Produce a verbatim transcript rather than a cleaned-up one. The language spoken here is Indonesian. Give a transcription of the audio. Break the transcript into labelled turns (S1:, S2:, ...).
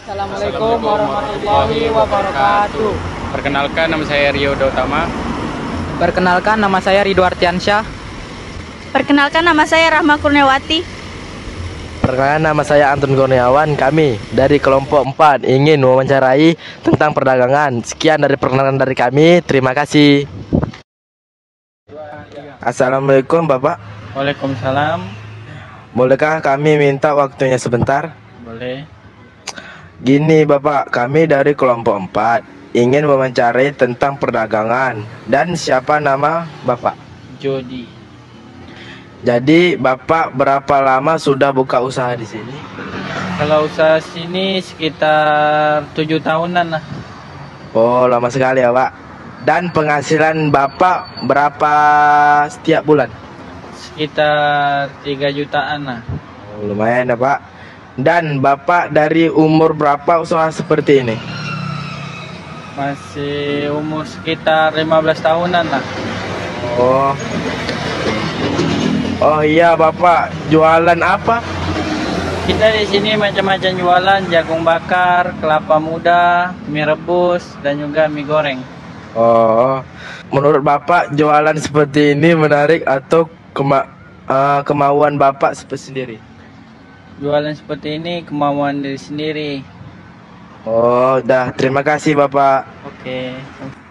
S1: Assalamualaikum warahmatullahi wabarakatuh.
S2: Perkenalkan, nama saya Rio Utama.
S1: Perkenalkan, nama saya Ridho Artiansyah.
S3: Perkenalkan, nama saya Rahma Kurniawati.
S4: Perkenalkan, nama saya Antun Kurniawan. Kami dari kelompok empat ingin mewawancarai tentang perdagangan. Sekian dari perkenalan dari kami. Terima kasih. Assalamualaikum Bapak.
S2: Waalaikumsalam.
S4: Bolehkah kami minta waktunya sebentar?
S2: Boleh.
S4: Gini Bapak, kami dari kelompok empat ingin mewawancarai tentang perdagangan. Dan siapa nama Bapak?
S2: Jody.
S4: Jadi Bapak berapa lama sudah buka usaha di sini?
S2: Kalau usaha sini sekitar tujuh tahunan lah.
S4: Oh, lama sekali ya Pak. Dan penghasilan Bapak berapa setiap bulan?
S2: Sekitar tiga jutaan lah.
S4: Oh, lumayan ya Pak. Dan Bapak dari umur berapa usaha seperti ini?
S2: Masih umur sekitar lima belas tahunan lah.
S4: Oh. Oh iya Bapak, jualan apa?
S2: Kita di sini macam-macam jualan, jagung bakar, kelapa muda, mie rebus, dan juga mie goreng.
S4: Oh. Menurut Bapak jualan seperti ini menarik atau kema uh, kemauan Bapak sendiri?
S2: Jualan seperti ini kemauan diri sendiri.
S4: Oh, dah. Terima kasih Bapak.
S2: Oke.